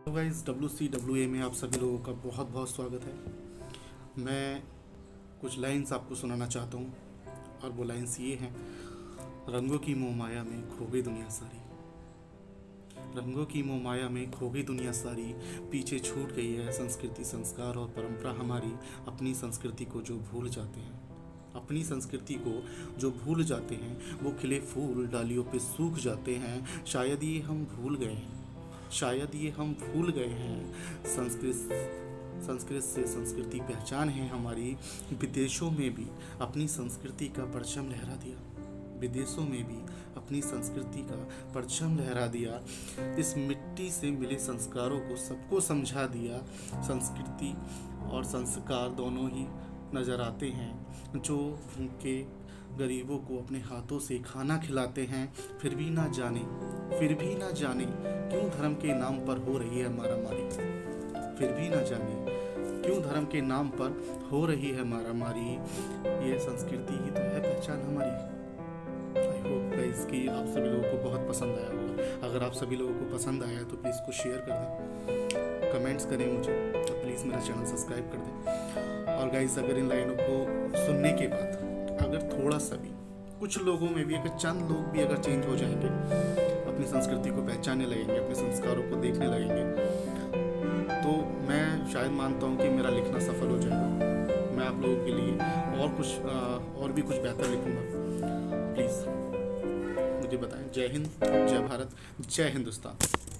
तो guys WCWA में आप सभी लोगों का बहुत बहुत स्वागत है। मैं कुछ लाइंस आपको सुनाना चाहता हूँ और वो लाइंस ये हैं। रंगों की मोह माया में खो गई दुनिया सारी, रंगों की मोह माया में खो गई दुनिया सारी, पीछे छूट गई है संस्कृति संस्कार और परंपरा हमारी। अपनी संस्कृति को जो भूल जाते हैं, अपनी संस्कृति को जो भूल जाते हैं, वो खिले फूल डालियों पे सूख जाते हैं। शायद ये हम भूल गए हैं, शायद ये हम भूल गए हैं। संस्कृत से संस्कृति पहचान है हमारी। विदेशों में भी अपनी संस्कृति का परचम लहरा दिया, विदेशों में भी अपनी संस्कृति का परचम लहरा दिया। इस मिट्टी से मिले संस्कारों को सबको समझा दिया। संस्कृति और संस्कार दोनों ही नज़र आते हैं। जो भूखे गरीबों को अपने हाथों से खाना खिलाते हैं, फिर भी ना जाने क्यों धर्म के नाम पर हो रही है मारामारी। फिर भी ना जाने क्यों धर्म के नाम पर हो रही है मारामारी। ये संस्कृति ही तो है पहचान हमारी। आई होप गाइस कि आप सभी लोगों को बहुत पसंद आया होगा। अगर आप सभी लोगों को पसंद आया तो प्लीज़ को शेयर कर दें, कमेंट्स करें मुझे, और प्लीज़ मेरा चैनल सब्सक्राइब कर दें। और गाइस अगर इन लाइनों को सुनने के बाद अगर थोड़ा सा भी, कुछ लोगों में भी अगर चंद लोग भी अगर चेंज हो जाएंगे, अपनी संस्कृति को पहचानने लगेंगे, अपने संस्कारों को देखने लगेंगे, तो मैं शायद मानता हूँ कि मेरा लिखना सफल हो जाएगा। मैं आप लोगों के लिए और भी कुछ बेहतर लिखूँगा। प्लीज़ मुझे बताएं। जय हिंद, जय भारत, जय हिंदुस्तान।